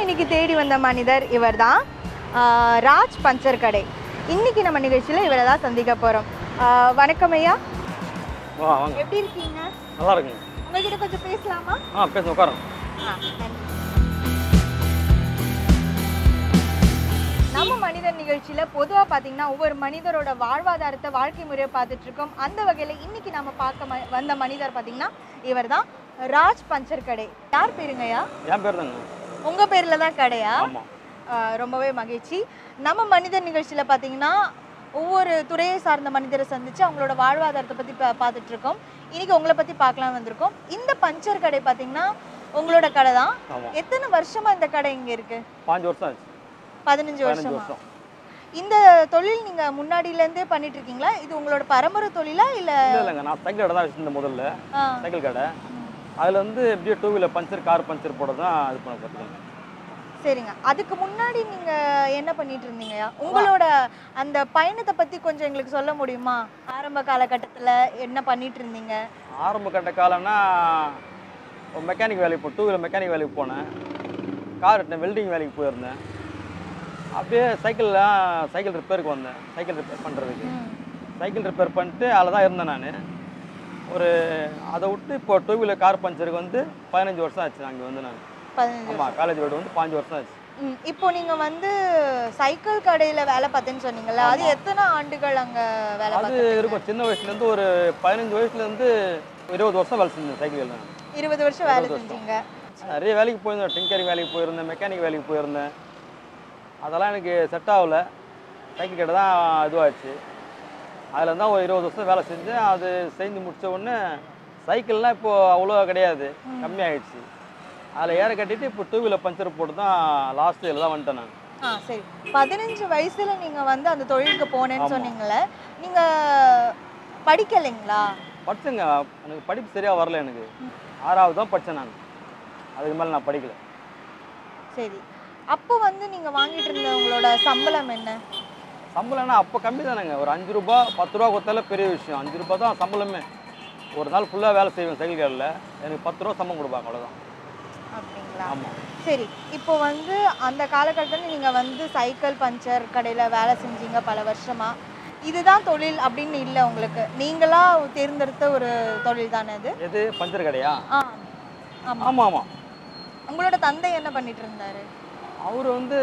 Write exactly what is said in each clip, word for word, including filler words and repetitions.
இன்னைக்கு தேடி வந்த மனிதர் இவர்தான் ராஜ் பஞ்சர் கடை. இன்னைக்கு நம்ம நிகழ்ச்சியில் இவரை தான் சந்திக்க போகிறோம். வணக்கம் ஐயா. எப்படி இருக்கீங்க? நல்லா இருக்குங்க. உங்ககிட்ட கொஞ்சம் பேசலாமா? ஆ பேச உட்காருங்க. நம்ம மனிதர் நிகழ்ச்சியில் பொதுவாக பார்த்தீங்கன்னா ஒவ்வொரு மனிதரோட வாழ்வாதாரத்தை வாழ்க்கை முறையை பார்த்துட்டு இருக்கோம். அந்த வகையில் இன்னைக்கு நம்ம பார்க்க வந்த மனிதர் பார்த்தீங்கன்னா இவர் தான் ராஜ் பஞ்சர் கடை. யார் பேருங்கய்யா? என் பேர் தாங்க. உங்கள் பேரில் தான் கடையா? ரொம்பவே மகிழ்ச்சி. நம்ம மனிதர் நிகழ்ச்சியில் பார்த்தீங்கன்னா ஒவ்வொரு துறையை சார்ந்த மனிதரை சந்தித்து அவங்களோட வாழ்வாதாரத்தை பற்றி பா பார்த்துட்டு இருக்கோம். இன்றைக்கி உங்களை பற்றி பார்க்கலாம் வந்திருக்கோம். இந்த பஞ்சர் கடை பார்த்தீங்கன்னா உங்களோட கடை தான். எத்தனை வருஷமாக இந்த கடை இங்கே இருக்குது? பாஞ்சு வருஷம் ஆச்சு. பதினஞ்சு வருஷமா? இந்த தொழில் நீங்கள் முன்னாடியிலேருந்தே பண்ணிட்டு இருக்கீங்களா? இது உங்களோட பரம்பரை தொழிலா இல்லை? இல்லைங்க, நான் சைக்கிள் கடை தான் வச்சுருந்தேன் முதல்ல. சைக்கிள் கடை. அதில் வந்து எப்படியோ two wheeler puncture, car puncture போட தான் இது பண்ண பார்த்துக்கோங்க. சரிங்க. அதுக்கு முன்னாடி நீங்கள் என்ன பண்ணிட்டு இருந்தீங்கயா? உங்களோட அந்த பயணத்தை பற்றி கொஞ்சம் எங்களுக்கு சொல்ல முடியுமா? ஆரம்ப காலகட்டத்தில் என்ன பண்ணிட்டு இருந்தீங்க? ஆரம்ப கட்ட காலம்னா மெக்கானிக் வேலைக்கு போ டூ வீலர் மெக்கானிக் வேலைக்கு போனேன். கார் வெல்டிங் வேலைக்கு போயிருந்தேன். அப்படியே சைக்கிள்லாம் சைக்கிள் ரிப்பேருக்கு வந்தேன். சைக்கிள் ரிப்பேர் பண்ணுறதுக்கு சைக்கிள் ரிப்பேர் பண்ணிட்டு அதில் தான் இருந்தேன் நான். ஒரு அதை விட்டு இப்போ டூ வீலர் கார் பஞ்சருக்கு வந்து பதினஞ்சு வருஷம் ஆச்சு. அங்கே வந்து நான் ஆமாம் காலேஜ் வீடு வந்து பாஞ்சு வருஷம் ஆச்சு. இப்போ நீங்கள் வந்து சைக்கிள் கடையில் வேலை பார்த்தேன்னு சொன்னீங்களா? அது எத்தனை ஆண்டுகள் அங்கே வேலை? அது இருக்கும் சின்ன வயசுலேருந்து ஒரு பதினஞ்சு வயசுலேருந்து இருபது வருஷம் வேலை செஞ்சேன் சைக்கிளில். இருபது வருஷம் வேலை செஞ்சீங்க? நிறைய வேலைக்கு போயிருந்தேன். டிங்கரிங் வேலைக்கு போயிருந்தேன், மெக்கானிக் வேலைக்கு போயிருந்தேன். அதெல்லாம் எனக்கு செட் ஆகலை. சைக்கிள் கடை தான் இதுவாச்சு. அதில் தான் ஒரு இருபது வருஷம் வேலை செஞ்சேன். அது செஞ்சு முடித்த உடனே சைக்கிள்லாம் இப்போது அவ்வளோ கிடையாது, கம்மியாகிடுச்சு. அதில் ஏற கட்டிட்டு இப்போ டூ வீலர் பஞ்சர் போட்டு தான் லாஸ்ட் இதில் தான் வந்துட்டேன் நான். ஆ சரி. பதினஞ்சு வயசில் நீங்கள் வந்து அந்த தொழிலுக்கு போனேன்னு சொன்னீங்களே, நீங்கள் படிக்கலைங்களா? படித்தேங்க. எனக்கு படிப்பு சரியாக வரல. எனக்கு ஆறாவது தான் படித்தேன் நான். அதுக்கு மேலே நான் படிக்கலை. சரி. அப்போ வந்து நீங்கள் வாங்கிட்டு இருந்த உங்களோட சம்பளம் என்ன? சம்பளம்னா அப்போ கம்மி தானேங்க. ஒரு அஞ்சு ரூபா பத்து ரூபா கொடுத்தாலே பெரிய விஷயம். அஞ்சு ரூபா தான் சம்பளமே. ஒரு நாள் ஃபுல்லாக வேலை செய்வேன் சைக்கிள் கடையில். எனக்கு பத்து ரூபா சம்பளம் கொடுப்பாங்க, அவ்வளோதான். அப்படிங்களா? ஆமாம். சரி. இப்போ வந்து அந்த காலகட்டத்தில் நீங்கள் வந்து சைக்கிள் பஞ்சர் கடையில் வேலை செஞ்சீங்க பல வருஷமாக. இதுதான் தொழில் அப்படின்னு இல்லை உங்களுக்கு? நீங்களாக தேர்ந்தெடுத்த ஒரு தொழில் தானே இது? எது பஞ்சர் கடையா? ஆ ஆமாம் ஆமாம் ஆமாம். உங்களோட தந்தை என்ன பண்ணிட்டு இருந்தார்? அவர் வந்து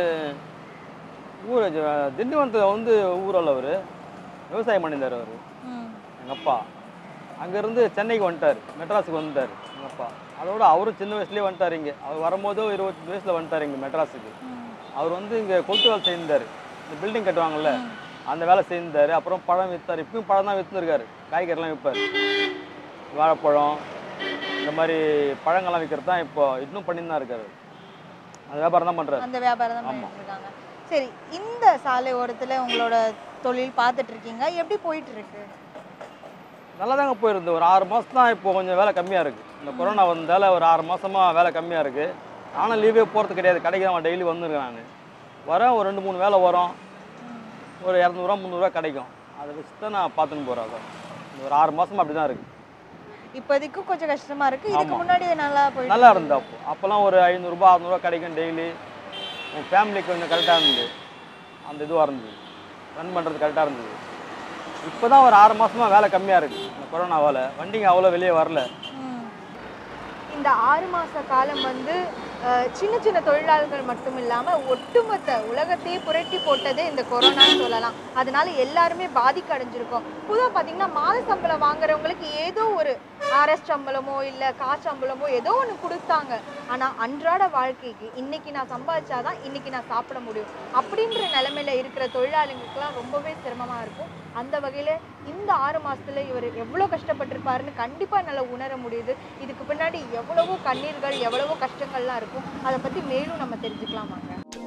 ஊர் திண்டிவனத்தில் வந்து ஊரில் அவர் விவசாயம் பண்ணியிருந்தார். அவர் எங்கள் அப்பா அங்கேருந்து சென்னைக்கு வந்துட்டார், மெட்ராஸுக்கு வந்துட்டார் எங்கள் அப்பா. அதோட அவரும் சின்ன வயசுலேயே வந்துட்டார் இங்கே. அவர் வரும்போதோ இருபத்தஞ்சு வயசில் வந்துட்டார் இங்கே மெட்ராஸுக்கு. அவர் வந்து இங்கே கொளுத்து வேலை செய்திருந்தார். இந்த பில்டிங் கட்டுவாங்கள்ல அந்த வேலை செய்திருந்தார். அப்புறம் பழம் விற்றார். இப்பயும் பழம் தான் விற்றுருக்காரு. காய்கறிலாம் விற்பார். வாழைப்பழம் இந்த மாதிரி பழங்கள்லாம் விற்கிறது தான் இப்போ இன்னும் பண்ணின்னு தான் இருக்காரு. அந்த வியாபாரம் தான் பண்ணுறாரு. அந்த வியாபாரம் தான் பண்ணிட்டு இருக்காங்க. சரி. இந்த சாலை ஓரத்தில் உங்களோட தொழில் பார்த்துட்டு இருக்கீங்க, எப்படி போயிட்டு இருக்கு? நல்லா தாங்க போயிருந்து. ஒரு ஆறு மாதம் தான் இப்போ கொஞ்சம் வேலை கம்மியாக இருக்குது. இந்த கொரோனா வந்தால ஒரு ஆறு மாதமாக வேலை கம்மியாக இருக்குது. ஆனால் லீவே போகிறது கிடையாது. கடைக்கு தான் டெய்லி வந்துருக்கேன் நான். வரேன், ஒரு ரெண்டு மூணு வேலை வரும், ஒரு இரநூறுவா முந்நூறுரூவா கிடைக்கும். அதை வச்சு தான் நான் பார்த்துன்னு போகிறேன். அதான் ஒரு ஆறு மாதமாக அப்படி தான் இருக்குது. இப்போதைக்கு கொஞ்சம் கஷ்டமாக இருக்குது. இதுக்கு முன்னாடி நல்லா போய் நல்லா இருந்தது. அப்போ அப்போல்லாம் ஒரு ஐநூறுரூபா அறுநூறுவா கிடைக்கும் டெய்லி. என் ஃபேமிலிக்கு கொஞ்சம் கரெக்டாக இருந்தது. அந்த இதுவாக இருந்தது, ரன் பண்ணுறது கரெக்டாக இருந்தது. இப்போ தான் ஒரு ஆறு மாதமாக வேலை கம்மியாக இருக்குது. இந்த கொரோனாவால் வண்டிங்க அவ்வளோ வெளியே வரல. இந்த ஆறு மாத காலம் வந்து சின்ன சின்ன தொழிலாளர்கள் மட்டும் இல்லாமல் ஒட்டுமொத்த உலகத்தையே புரட்டி போட்டதே இந்த கொரோனான்னு சொல்லலாம். அதனால எல்லாருமே பாதிக்க அடைஞ்சிருக்கோம். பொதுவாக பார்த்தீங்கன்னா மாத சம்பளம் வாங்குறவங்களுக்கு ஏதோ ஒரு ஆர்எஸ் சம்பளமோ இல்லை காசு சம்பளமோ ஏதோ ஒன்று கொடுத்தாங்க. ஆனால் அன்றாட வாழ்க்கைக்கு இன்னைக்கு நான் சம்பாதிச்சாதான் இன்னைக்கு நான் சாப்பிட முடியும் அப்படின்ற நிலைமையில இருக்கிற தொழிலாளிகளுக்கெல்லாம் ரொம்பவே சிரமமாக இருக்கும். அந்த வகையில் இந்த ஆறு மாதத்துல இவர் எவ்வளோ கஷ்டப்பட்டிருப்பாருன்னு கண்டிப்பாக என்னால் உணர முடியுது. இதுக்கு பின்னாடி எவ்வளவோ கண்ணீர்கள் எவ்வளவோ கஷ்டங்கள்லாம் இருக்கும். அதை பற்றி மேலும் நம்ம தெரிஞ்சுக்கலாமாங்க?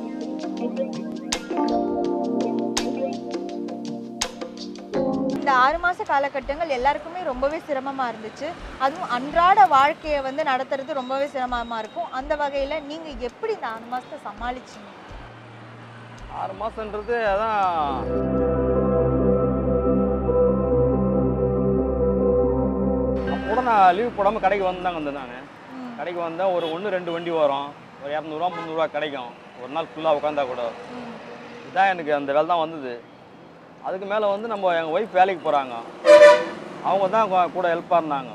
இந்த ஆறு மாத காலகட்டங்கள் எல்லாருக்குமே ரொம்பவே சிரமமாக இருந்துச்சு. அதுவும் அன்றாட வாழ்க்கையை வந்து நடத்துறது ரொம்பவே சிரமமாக இருக்கும். அந்த வகையில் நீங்கள் எப்படி இந்த ஆறு மாதத்தை சமாளிச்சிங்க? ஆறு மாதன்றது அதான் கூட நான் லீவ் போடாமல் கடைக்கு வந்தாங்க வந்தேன். நான் கடைக்கு வந்தால் ஒரு ஒன்று ரெண்டு வண்டி வரும். ஒரு இரநூறுவா முந்நூறுரூவா கிடைக்கும் ஒரு நாள் ஃபுல்லாக உட்காந்தா கூட. இதுதான் எனக்கு அந்த வேலை தான் வந்தது. அதுக்கு மேலே வந்து நம்ம எங்கள் ஒய்ஃப் வேலைக்கு போகிறாங்க, அவங்க தான் கூட ஹெல்ப்பாக இருந்தாங்க.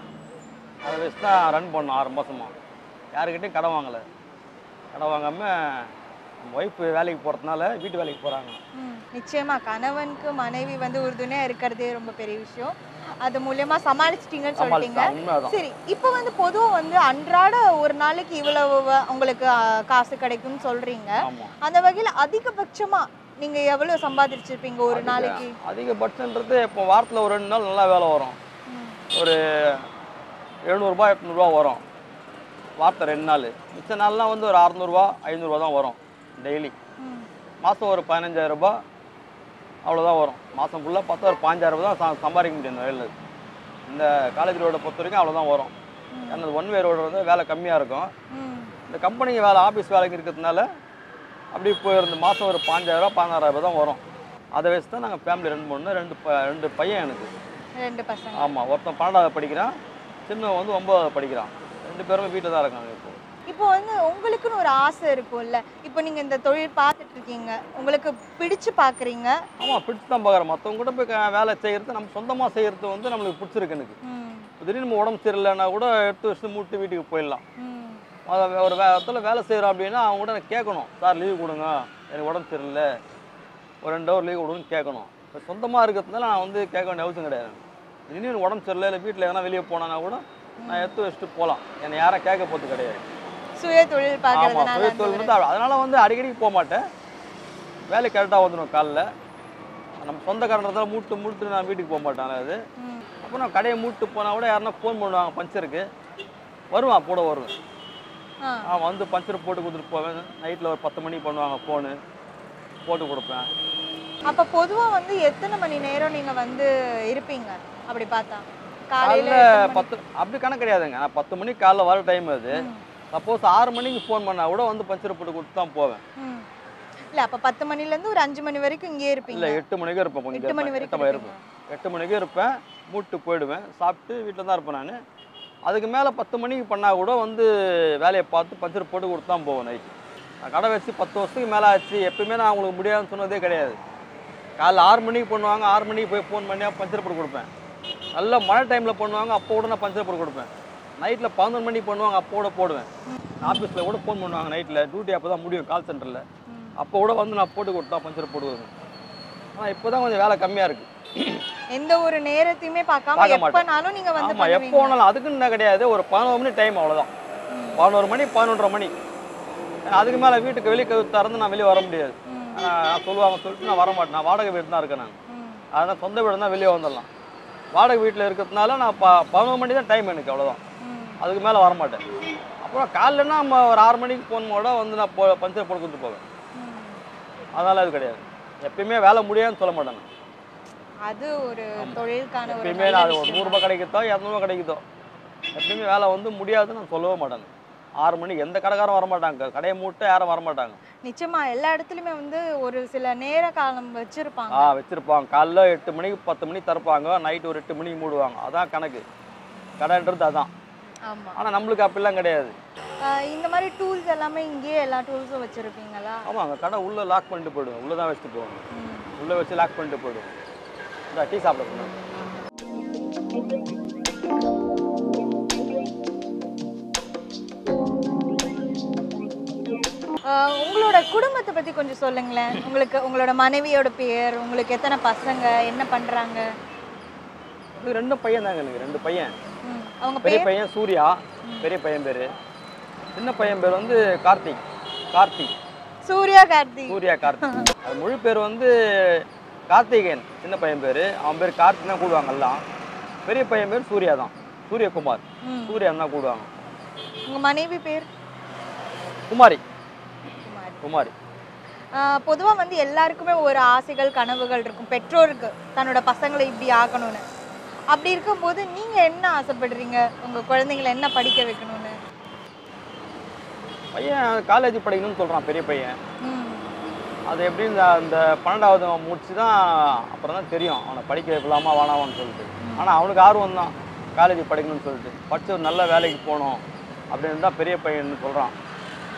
அதை வச்சு தான் ரன் பண்ணோம் ஆறு மாதமாக. யாருக்கிட்டையும் கடன் வாங்கலை. கடன் வாங்காமல் நம்ம ஒய்ஃப் வேலைக்கு போகிறதுனால வீட்டு வேலைக்கு போகிறாங்க. நிச்சயமா கணவனுக்கு மனைவி வந்து உறுதுணையாக இருக்கிறதே ரொம்ப பெரிய விஷயம். அது மூலமா சமாளிச்சிட்டீங்கன்னு சொல்லிட்டீங்க. சரி, இப்போ வந்து பொதுவாக வந்து அன்றாட ஒரு நாளைக்கு இவ்வளவு உங்களுக்கு காசு கிடைக்கும்னு சொல்றீங்க. அந்த வகையில் அதிகபட்சமா நீங்க எவ்வளவு சம்பாதிச்சிருப்பீங்க ஒரு நாளைக்கு? அதிகபட்சன்றது இப்போ வாரத்தில் ஒரு ரெண்டு நாள் நல்லா வேலை வரும். ஒரு எழுநூறுபா எட்நூறுபா வரும் வாரத்தை ரெண்டு நாள். மிச்ச நாள்லாம் வந்து ஒரு அறநூறுவா ஐநூறுரூவா தான் வரும் டெய்லி. மாதம் ஒரு பதினஞ்சாயிரம் ரூபாய் அவ்வளோதான் வரும். மாதம் ஃபுல்லாக பார்த்தா ஒரு பாஞ்சாயிரம் ரூபா தான் சம்பாதிக்க முடியும் இந்த வேலையில். இந்த காலேஜ் ரோடை பொறுத்த வரைக்கும் அவ்வளோதான் வரும். ஏன்னா ஒன் வே ரோடு வந்து வேலை கம்மியாக இருக்கும். இந்த கம்பெனிக்கு வேலை ஆஃபீஸ் வேலைக்கு இருக்கிறதுனால அப்படி போயிருந்து மாதம் ஒரு பாஞ்சாயிரரூவா பதினாறாயிரம் தான் வரும். அதை வச்சு தான் நாங்கள் ஃபேமிலி ரெண்டு மூணு ரெண்டு ப ரெண்டு பையன் எனக்கு. ரெண்டு பசங்க. ஆமாம், ஒருத்தன் பன்னெண்டாவது படிக்கிறான், சின்னவன் வந்து ஒன்பதாவது படிக்கிறான். ரெண்டு பேருமே வீட்டில் தான் இருக்காங்க. இப்போ இப்போ வந்து உங்களுக்குன்னு ஒரு ஆசை இருக்கும்ல, இப்போ நீங்கள் இந்த தொழில் பார்த்துட்டு இருக்கீங்க, உங்களுக்கு பிடிச்சு பார்க்குறீங்க? ஆமாம், பிடிச்சி தான் பார்க்குறேன். மற்றவங்க கூட போய் வேலை செய்கிறது நம்ம சொந்தமாக செய்கிறது வந்து நம்மளுக்கு பிடிச்சிருக்கு. எனக்கு திடீர்னு நம்ம உடம்பு சரியில்லைன்னா கூட எடுத்து வச்சு மூட்டு வீட்டுக்கு போயிடலாம். அதை ஒரு வே இடத்துல வேலை செய்கிறோம் அப்படின்னா அவங்க கூட எனக்கு கேட்கணும், சார் லீவு கொடுங்க, எனக்கு உடம்பு சரியில்லை, ஒரு ரெண்டு ஹவர் லீவ் கொடுங்கன்னு கேட்கணும். இப்போ சொந்தமாக இருக்கிறதுனால நான் வந்து கேட்க வேண்டிய அவசியம் கிடையாது. திடீர்னு உடம்பு சரியில்லை, இல்லை வீட்டில் எதனா வெளியே போனான்னா கூட நான் எடுத்து வச்சுட்டு போகலாம். என்னை யாரும் கேட்க போகிறது கிடையாது. சுய தொழில் பார்க்கறதுனால. ஆமாம், சுய தொழில் வந்து அதனால் வந்து அடிக்கடிக்கு போக மாட்டேன். வேலை கரெக்டாக வந்துடும். காலைல நம்ம சொந்தக்காரன்றதால மூட்டு மூட்டு நான் வீட்டுக்கு போக மாட்டேன். அது அப்போ நான் கடையை மூட்டு போனால் கூட யாருன்னா ஃபோன் பண்ணுவாங்க பஞ்சருக்கு, வருவான் கூட வருவேன். ஆ வந்து பஞ்சர் போட்டு கொடுத்துட்டு போவேன். நைட்டில் ஒரு பத்து மணிக்கு பண்ணுவாங்க ஃபோனு, போட்டு கொடுப்பேன். அப்போ பொதுவாக வந்து எத்தனை மணி நேரம் நீங்கள் வந்து இருப்பீங்க அப்படி பார்த்தா? காலையில் பத்து அப்படி கணக்கு கிடையாதுங்க. நான் பத்து மணிக்கு காலைல வர டைம் அது. சப்போஸ் ஆறு மணிக்கு ஃபோன் பண்ணால் கூட வந்து பஞ்சர் போட்டு கொடுத்து தான் போவேன். இல்லை, அப்போ பத்து மணிலேருந்து ஒரு அஞ்சு மணி வரைக்கும் இங்கே இருப்பீங்க? இல்லை, எட்டு மணிக்கு இருப்பேன். கொஞ்சம் எட்டு மணி வரைக்கும் இருப்பேன். எட்டு மணிக்கு இருப்பேன், மூட்டு போயிடுவேன், சாப்பிட்டு வீட்டில் தான் இருப்பேன் நான். அதுக்கு மேலே பத்து மணிக்கு பண்ணால் கூட வந்து வேலையை பார்த்து பஞ்சர் போட்டு கொடுத்து தான் போவேன் நைட்டு. நான் கடை வச்சு பத்து வருஷத்துக்கு மேலே ஆச்சு. எப்பயுமே நான் அவங்களுக்கு முடியாதுன்னு சொன்னதே கிடையாது. காலைல ஆறு மணிக்கு பண்ணுவாங்க, ஆறு மணிக்கு போய் ஃபோன் பண்ணி பஞ்சர் போட்டு கொடுப்பேன். நல்ல மழை டைமில் பண்ணுவாங்க, அப்போ கூட நான் பஞ்சர் போட்டு கொடுப்பேன். நைட்டில் பதினொரு மணிக்கு பண்ணுவாங்க, அப்போ கூட போடுவேன். ஆஃபீஸில் கூட ஃபோன் பண்ணுவாங்க நைட்டில், டியூட்டி அப்போ தான் முடியும் கால் சென்டரில். அப்போ கூட வந்து நான் போட்டு கொடுத்தா பஞ்சர் போடுவேன். ஆனால் இப்போ தான் கொஞ்சம் வேலை கம்மியாக இருக்குது. எந்த ஒரு நேரத்தையுமே பார்க்காம எப்பனாலும் நீங்க வந்து ஆமா, எப்போ வேணாலும். அதுக்குன்னு என்ன கிடையாது, ஒரு பதினோரு மணி டைம் அவ்வளோதான். பதினோரு மணி பதினொன்றரை மணி. அதுக்கு மேலே வீட்டுக்கு வெளியே திறந்து நான் வெளியே வர முடியாது. நான் சொல்லுவாங்க சொல்லிட்டு நான் வர மாட்டேன். நான் வாடகை வீடு தான் இருக்கேன். நான் அதனால் சொந்த வீடு தான் வெளியே வந்துடலாம். வாடகை வீட்டில் இருக்கிறதுனால நான் ப பதினோரு மணி தான் டைம் எனக்கு, அவ்வளோதான். அதுக்கு மேலே வர மாட்டேன். அப்புறம் காலைலன்னா நம்ம ஒரு ஆறு மணிக்கு போனோட வந்து நான் போ பஞ்சர் போட்டு கொடுத்து போவேன். அதனால் அது கிடையாது. எப்பயுமே வேலை முடியாதுன்னு சொல்ல மாட்டேன். அது ஒரு தொழிலுக்கான ஒரு எப்பயுமே நான் ஒரு நூறுரூபா கிடைக்குதோ இரநூறுபா கிடைக்குதோ எப்பயுமே வேலை வந்து முடியாதுன்னு நான் சொல்லவே மாட்டாங்க. ஆறு மணிக்கு எந்த கடைக்காரும் வரமாட்டாங்க, கடையை மூட்டை யாரும் வரமாட்டாங்க. நிச்சயமா எல்லா இடத்துலையுமே வந்து ஒரு சில நேர காலம் வச்சிருப்பாங்க. ஆ வச்சிருப்பாங்க. காலைல எட்டு மணிக்கு பத்து மணிக்கு திறப்பாங்க, நைட்டு ஒரு எட்டு மணிக்கு மூடுவாங்க. அதான் கணக்கு. கடைன்றது அதான். ஆமாம். ஆனால் நம்மளுக்கு அப்படிலாம் கிடையாது. இந்த மாதிரி டூல்ஸ் எல்லாமே இங்கேயே எல்லா டூல்ஸும் வச்சுருப்பீங்களா? ஆமாம், அங்கே கடை உள்ளே லாக் பண்ணிட்டு போயிடுவேன். உள்ளே தான் வச்சுட்டு போவாங்க. உள்ளே வச்சு லாக் பண்ணிட்டு போயிடுவேன். இந்த டீ சாப்பிட போனேன். உங்களோட குடும்பத்தை பற்றி கொஞ்சம் சொல்லுங்களேன். உங்களுக்கு உங்களோட மனைவியோட பேர், உங்களுக்கு எத்தனை பசங்க, என்ன பண்ணுறாங்க? இது ரெண்டு பையன் தாங்க எனக்கு. ரெண்டு பையன். அவங்க பெரிய பையன் சூர்யா, பெரிய பையன் பேர். சின்ன பையன் பேர் வந்து கார்த்திக். கார்த்திக் சூர்யா கார்த்திக் சூர்யா கார்த்திக் அது முழு பேர் வந்து கார்த்திகேயன். சின்ன பையன் பேர், அவன் பேர் கார்த்திக் தான் கூடுவாங்க எல்லாம். பெரிய பையன் பேர் சூர்யா தான், சூரியகுமார். சூர்யான் தான் கூடுவாங்க. உங்கள் மனைவி பேர்? குமாரி. குமாரி. பொதுவாக வந்து எல்லாருக்குமே ஒரு ஆசைகள் கனவுகள் இருக்கும், பெற்றோருக்கு தன்னோட பசங்களை இப்படி ஆக்கணும்னு. அப்படி இருக்கும்போது நீங்கள் என்ன ஆசைப்படுறீங்க, உங்கள் குழந்தைங்களை என்ன படிக்க வைக்கணும்னு? பையன் காலேஜ் படிக்கணும்னு சொல்கிறான் பெரிய பையன். அது எப்படி இந்த இந்த பன்னெண்டாவது முடிச்சு தான் அப்புறம் தான் தெரியும் அவனை படிக்க வைக்கலாமா வேணாமான்னு சொல்லிட்டு. ஆனால் அவனுக்கு ஆர்வம் தான் காலேஜ் படிக்கணும்னு சொல்லிட்டு, படித்து ஒரு நல்ல வேலைக்கு போகணும் அப்படின்னு தான் பெரிய பையன் சொல்கிறான்.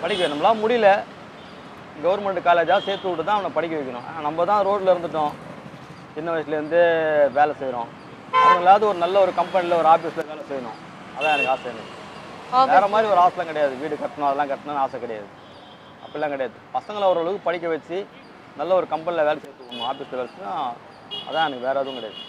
படிக்க நம்மளால முடியல, கவர்மெண்ட் காலேஜாக சேர்த்து விட்டு தான் அவனை படிக்க வைக்கணும். நம்ம தான் ரோட்டில் இருந்துட்டோம், சின்ன வயசுலேருந்து வேலை செய்கிறோம். அவங்களாவது ஒரு நல்ல ஒரு கம்பெனியில் ஒரு ஆஃபீஸில் வேலை செய்யணும், அதான் எனக்கு ஆசை. எனக்கு வேறு மாதிரி ஒரு ஆசைலாம் கிடையாது, வீடு கட்டணும் அதெல்லாம் கட்டணும்னு ஆசை கிடையாது, அப்படிலாம் கிடையாது. பசங்களை ஓரளவுக்கு படிக்க வச்சு நல்ல ஒரு கம்பெனியில் வேலை சேர்த்து விடணும், ஆஃபீஸில் வேலை செய்யணும், அதான் எனக்கு வேறு எதுவும் கிடையாது.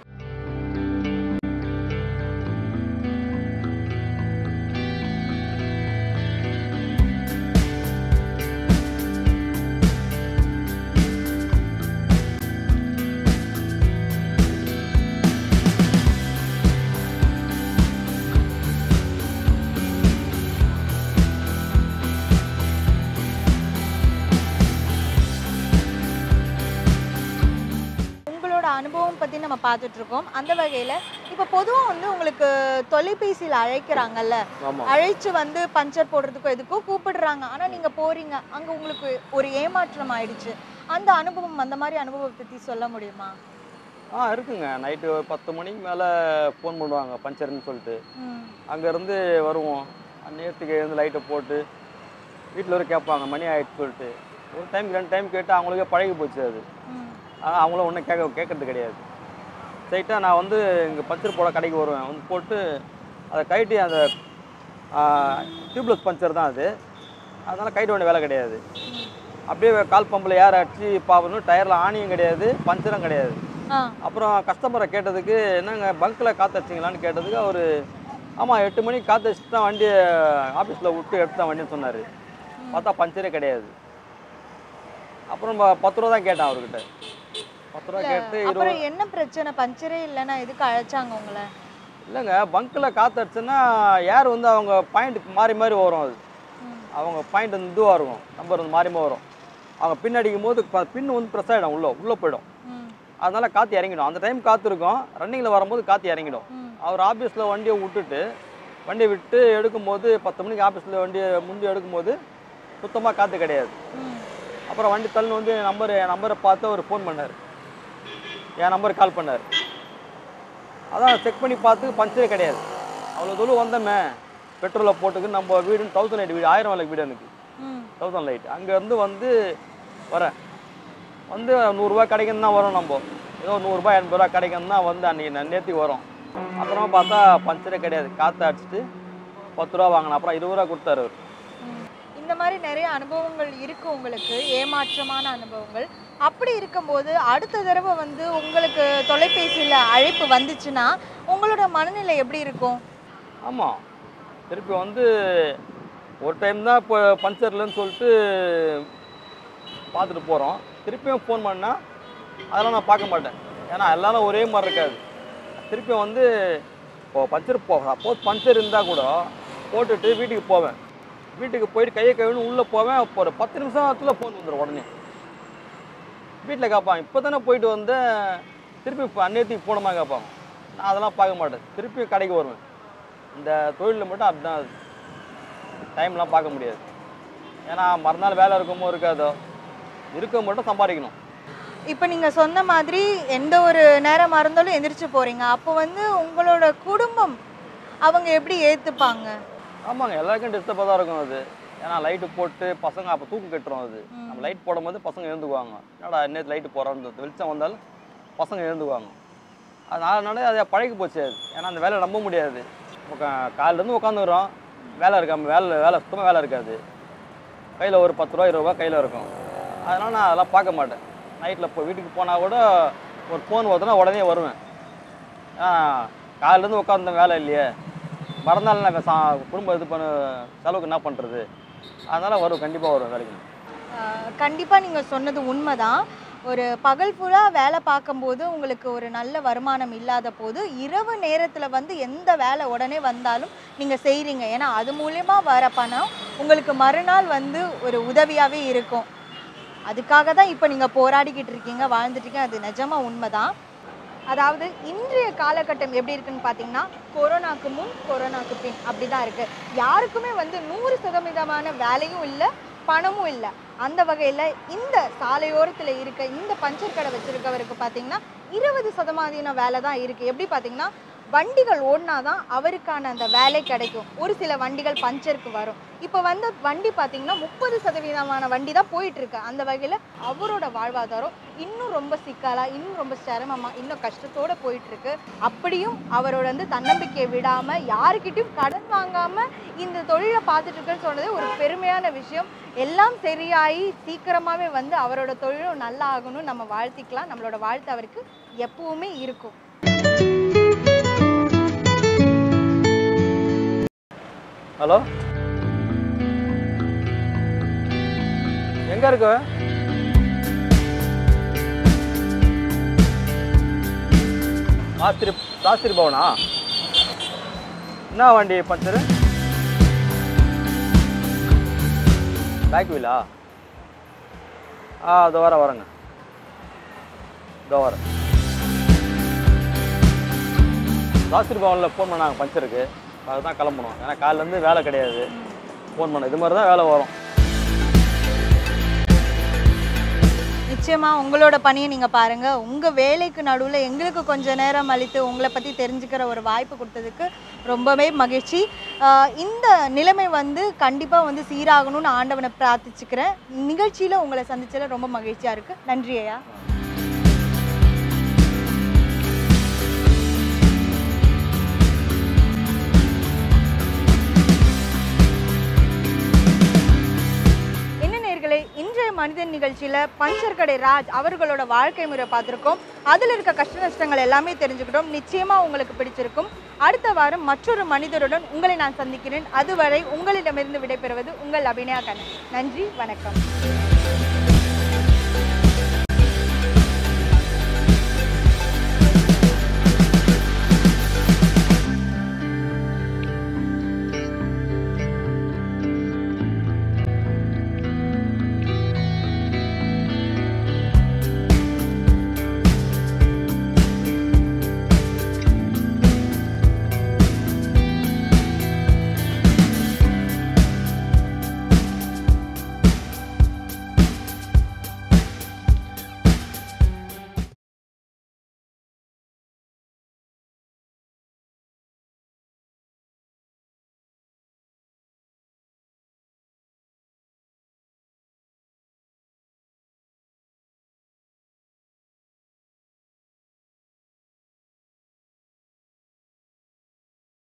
அனுபவம் பற்றி நம்ம பார்த்துட்டு இருக்கோம். அந்த வகையில் இப்போ பொதுவாக வந்து உங்களுக்கு தொலைபேசியில் அழைக்கிறாங்கல்ல, அழைச்சு வந்து பஞ்சர் போடுறதுக்கோ எதுக்கோ கூப்பிடுறாங்க, ஆனால் நீங்கள் போறீங்க, அங்கே உங்களுக்கு ஒரு ஏமாற்றம் ஆயிடுச்சு. அந்த அனுபவம், அந்த மாதிரி அனுபவத்தை பற்றி சொல்ல முடியுமா? ஆ இருக்குங்க. நைட்டு ஒரு பத்து மணிக்கு மேலே ஃபோன் பண்ணுவாங்க பஞ்சர்னு சொல்லிட்டு. அங்கேருந்து வருவோம், நேரத்துக்கு எழுந்து லைட்டை போட்டு வீட்டில் ஒரு கேட்பாங்க மணி ஆகிடுச்சு சொல்லிட்டு. ஒரு டைம் ரெண்டு டைம் கேட்டு அவங்களுக்கே பழகி போச்சு அது. ஆனால் அவங்களும் ஒன்றும் கேட்க கேட்கறது கிடையாது. ஸ்ட்ரைட்டாக நான் வந்து இங்கே பஞ்சர் போட கடைக்கு வருவேன், வந்து போட்டு அதை கைட்டி அந்த டியூப்லெஸ் பஞ்சர் தான் அது, அதனால் கைட்டு வேண்டிய வேலை கிடையாது. அப்படியே கால் பம்பில் ஏர் அடிச்சு பார்க்கணும், டயரில் ஆணியும் கிடையாது, பஞ்சரும் கிடையாது. அப்புறம் கஸ்டமரை கேட்டதுக்கு என்னங்க பங்க்கில் காற்று அடிச்சிங்களான்னு கேட்டதுக்கு அவர் ஆமாம் எட்டு மணிக்கு காற்று அடிச்சுட்டு தான் வண்டியை ஆஃபீஸில் விட்டு எடுத்து தான் வண்டின்னு சொன்னார். பார்த்தா பஞ்சரே கிடையாது. அப்புறம் பத்து ரூபா தான் கேட்டேன் அவர்கிட்ட. பத்து ரூபா கேட்டு அப்புறம் என்ன பிரச்சனை, பஞ்சரே இல்லைன்னா எதுக்கு அழைச்சாங்க உங்களை? இல்லைங்க, பங்க்கில் காற்று அடிச்சுன்னா ஏர் வந்து அவங்க பாயிண்ட் மாறி மாறி வரும், அது அவங்க பாயிண்ட் வந்து இதுவாக இருக்கும், நம்பர் வந்து மாறி மாறி வரும். அவங்க பின் அடிக்கும் போது பின் வந்து ப்ரெஸ் ஆகிடும், உள்ளே உள்ளே போயிடும், அதனால காற்று இறங்கிடும். அந்த டைம் காற்று இருக்கும், ரன்னிங்கில் வரும்போது காற்று இறங்கிடும். அவர் ஆஃபீஸில் வண்டியை விட்டுட்டு வண்டியை விட்டு எடுக்கும்போது பத்து மணிக்கு ஆஃபீஸில் வண்டியை முந்தி எடுக்கும்போது சுத்தமாக காற்று கிடையாது. அப்புறம் வண்டி தள்ளு வந்து நம்பர் என் நம்பரை பார்த்து அவர் ஃபோன் பண்ணார், என் நம்பருக்கு கால் பண்ணார். அதான் செக் பண்ணி பார்த்து பஞ்சரே கிடையாது. அவ்வளோ தூரம் வந்தோமே பெட்ரோலை போட்டுக்கு நம்ம வீடுன்னு தௌசண்ட் லைட் வீடு, ஆயிரம் வேலைக்கு வீடு எனக்கு தௌசண்ட் லைட். அங்கேருந்து வந்து வரேன், வந்து நூறுரூவா கிடைக்குன்னு தான் வரும், நம்ம ஏதோ நூறுரூபா எண்பது ரூபா கிடைக்குன்னு தான் வந்து அன்றைக்கி நேற்றுக்கு வரும். அப்புறமா பார்த்தா பஞ்சரே கிடையாது, காற்று அடிச்சுட்டு பத்து ரூபா வாங்கினேன், அப்புறம் இருபது ரூபா கொடுத்தாரு அவர். இந்த மாதிரி நிறைய அனுபவங்கள் இருக்கு உங்களுக்கு, ஏமாற்றமான அனுபவங்கள். அப்படி இருக்கும்போது அடுத்த தடவை வந்து உங்களுக்கு தொலைபேசியில் அழைப்பு வந்துச்சுன்னா உங்களோட மனநிலை எப்படி இருக்கும்? ஆமாம், திருப்பி வந்து ஒரு டைம் தான் இப்போ பஞ்சர்லன்னு சொல்லிட்டு பார்த்துட்டு போகிறோம், திருப்பியும் ஃபோன் பண்ணால் அதெல்லாம் நான் பார்க்க மாட்டேன், ஏன்னா எல்லாரும் ஒரே மாதிரி இருக்காது. திருப்பியும் வந்து இப்போ பஞ்சர் போ சப்போஸ் பஞ்சர் இருந்தால் கூட போட்டுட்டு வீட்டுக்கு போவேன், வீட்டுக்கு போயிட்டு கையை கழுவின்னு உள்ளே போவேன், இப்போ ஒரு பத்து நிமிஷத்துல ஃபோன் வந்துடும் உடனே. வீட்டில் கேட்பாங்க இப்போ தானே போயிட்டு வந்து திருப்பி இப்போ அந்நேரத்துக்கு போனோமா கேட்பாங்க. நான் அதெல்லாம் பார்க்க மாட்டேன், திருப்பி கடைக்கு வருவேன். இந்த தொழிலில் மட்டும் அப்படிதான், அது டைம்லாம் பார்க்க முடியாது, ஏன்னா மறுநாள் வேலை இருக்குமோ இருக்காதோ, இருக்க மட்டும் சம்பாதிக்கணும். இப்போ நீங்கள் சொன்ன மாதிரி எந்த ஒரு நேரமாக இருந்தாலும் எந்திரிச்சு போகிறீங்க, அப்போ வந்து உங்களோட குடும்பம் அவங்க எப்படி ஏற்றுப்பாங்க? ஆமாங்க, எல்லாருக்கும் டிஸ்டர்பாக தான் இருக்கும் அது, ஏன்னா லைட்டு போட்டு பசங்க அப்போ தூக்கம் கட்டுறோம், அது நம்ம லைட் போடும்போது பசங்க எழுந்துக்குவாங்க, என்னடா நேற்று லைட்டு போகிறோன்னு வெளிச்சம் வந்தாலும் பசங்க எழுந்துக்குவாங்க. அதனால அதை பழகி போச்சு அது, ஏன்னா அந்த வேலை நம்ப முடியாது. காலிலேருந்து உட்காந்துக்கிறோம், வேலை இருக்காம வேலை வேலை சுத்தமாக வேலை இருக்காது, கையில் ஒரு பத்து ரூபா இருபது ரூபா கையில் இருக்கும். அதனால் நான் அதெல்லாம் பார்க்க மாட்டேன். நைட்டில் இப்போ வீட்டுக்கு போனால் கூட ஒரு ஃபோன் வருதுன்னா உடனே வருவேன், ஏன்னா காலிலேருந்து உட்காந்த வேலை இல்லையே, மறந்தாலும் நான் சா குடும்பம் இது பண்ண செலவுக்கு என்ன பண்ணுறது, அதனால் வரும், கண்டிப்பாக வரும் வேலைக்கு. கண்டிப்பாக நீங்கள் சொன்னது உண்மைதான். ஒரு பகல் ஃபுல்லாக வேலை பார்க்கும்போது உங்களுக்கு ஒரு நல்ல வருமானம் இல்லாத போது இரவு நேரத்தில் வந்து எந்த வேலை உடனே வந்தாலும் நீங்கள் செய்கிறீங்க, ஏன்னா அது மூலயமா வர பணம் உங்களுக்கு மறுநாள் வந்து ஒரு உதவியாகவே இருக்கும். அதுக்காக தான் இப்போ நீங்கள் போராடிக்கிட்டு இருக்கீங்க, வாழ்ந்துட்டீங்க, அது நிஜமாக உண்மைதான். அதாவது இன்றைய காலகட்டம் எப்படி இருக்குன்னு பார்த்தீங்கன்னா, கொரோனாக்கு முன் கொரோனாக்கு பின் அப்படி தான் இருக்குது. யாருக்குமே வந்து நூறு சதவீதமான வேலையும் இல்லை, பணமும் இல்லை. அந்த வகையில் இந்த சாலையோரத்தில் இருக்க இந்த பஞ்சர் கடை வச்சுருக்கவருக்கு பார்த்தீங்கன்னா இருபது சதமாதின வேலை தான் இருக்குது. எப்படி பார்த்தீங்கன்னா வண்டிகள் ஓடினாதான் அவருக்கான அந்த வேலை கிடைக்கும். ஒரு சில வண்டிகள் பஞ்சருக்கு வரும். இப்போ வந்து வண்டி பார்த்தீங்கன்னா முப்பது சதவீதமான வண்டி தான் போயிட்டு இருக்கு. அந்த வகையில் அவரோட வாழ்வாதாரம் இன்னும் ரொம்ப சிக்கலா, இன்னும் ரொம்ப சிரமமாக, இன்னும் கஷ்டத்தோடு போயிட்டு இருக்கு. அப்படியும் அவரோட வந்து தன்னம்பிக்கையை விடாமல் யாருக்கிட்டையும் கடன் வாங்காமல் இந்த தொழிலை பார்த்துட்டு இருக்குன்னு சொன்னது ஒரு பெருமையான விஷயம். எல்லாம் சரியாகி சீக்கிரமாகவே வந்து அவரோட தொழிலும் நல்லா ஆகணும்னு நம்ம வாழ்த்திக்கலாம். நம்மளோட வாழ்த்து அவருக்கு எப்பவுமே இருக்கும். ஹலோ, எங்க இருக்கு? சாஸ்திரி சாஸ்திரி பவனா? என்ன வண்டி பஞ்சரு? பேக் வீலா? ஆ, அதோ வர வரேங்க, இதோ வரேன். சாஸ்திரி பவனில் ஃபோன் பண்ணாங்க பஞ்சருக்கு, அதுதான் கிளம்பணும். ஏன்னா காலையிலேருந்து வேலை கிடையாது. ஃபோன் பண்ண இது மாதிரி தான் வேலை வரும். நிச்சயமாக உங்களோட பணியை நீங்கள் பாருங்கள். உங்கள் வேலைக்கு நடுவில் எங்களுக்கு கொஞ்சம் நேரம் அளித்து உங்களை பற்றி தெரிஞ்சுக்கிற ஒரு வாய்ப்பு கொடுத்ததுக்கு ரொம்பவே மகிழ்ச்சி. இந்த நிலைமை வந்து கண்டிப்பாக வந்து சீராகணும்னு ஆண்டவனை பிரார்த்திச்சுக்கிறேன். நிகழ்ச்சியில் உங்களை சந்திச்சதில் ரொம்ப மகிழ்ச்சியாக இருக்குது. நன்றி ஐயா. இன்றைய மனிதன் நிகழ்ச்சியில் பஞ்சர் கடை ராஜ் அவர்களோட வாழ்க்கை முறை பார்த்துருக்கோம். அதில் இருக்க கஷ்ட நஷ்டங்கள் எல்லாமே தெரிஞ்சுக்கிட்டோம். நிச்சயமாக உங்களுக்கு பிடிச்சிருக்கும். அடுத்த வாரம் மற்றொரு மனிதருடன் உங்களை நான் சந்திக்கிறேன். அதுவரை உங்களிடமிருந்து விடைபெறுவது உங்கள் அபிநயா கண்ணன். நன்றி, வணக்கம்.